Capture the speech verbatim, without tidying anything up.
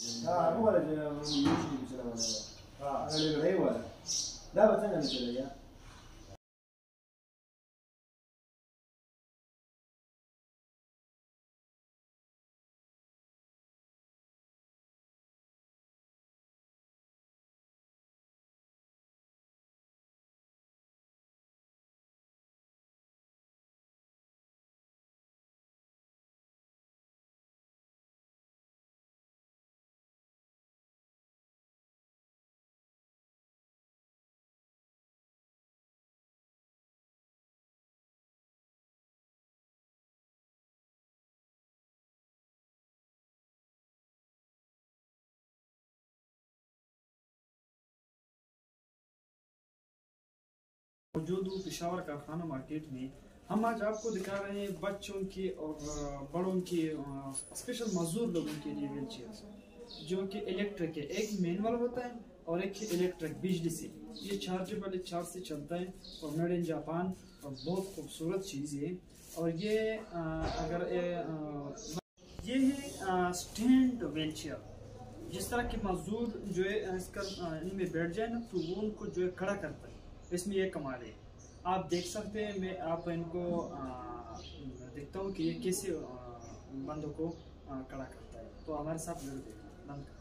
اه هو اللي يمشي بسلام عليكم. اه انا اللي غيره لا بس انا مثل يا मौजूद हूँ पेशावर कारखाना मार्केट में। हम आज आपको दिखा रहे हैं बच्चों की और बड़ों की स्पेशल मजदूर लोगों के लिए व्हील चेयर जो कि इलेक्ट्रिक है। एक मैनुअल होता है और एक इलेक्ट्रिक बिजली से। ये चार्जेबल चार्ज से चलता है और मेड इन जापान और बहुत खूबसूरत चीज़ है। और ये आ, अगर ए, आ, ये है स्टैंड व्हील चेयर। जिस तरह के मजदूर जो है इसका इनमें बैठ जाए ना तो वो उनको जो है खड़ा करता है। इसमें ये कमाल है, आप देख सकते हैं। मैं आप इनको देखता हूँ कि ये कैसे बंदों को खड़ा करता है। तो हमारे साथ जरूर देखिए।